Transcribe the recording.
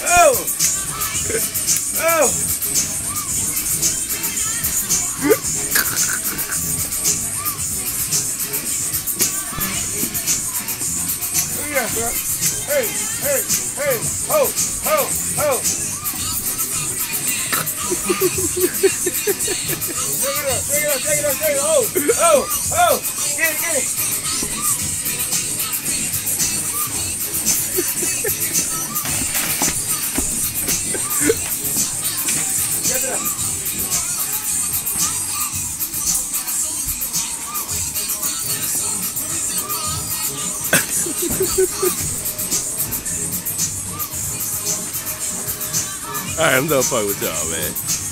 Oh! Oh! Yeah, bro. Hey, hey, hey, ho, ho, ho. Take it up, take it up, take it up, take it up. Oh, oh, oh. Get it, get it. Get it up. Alright, I'm done fucking with y'all, man.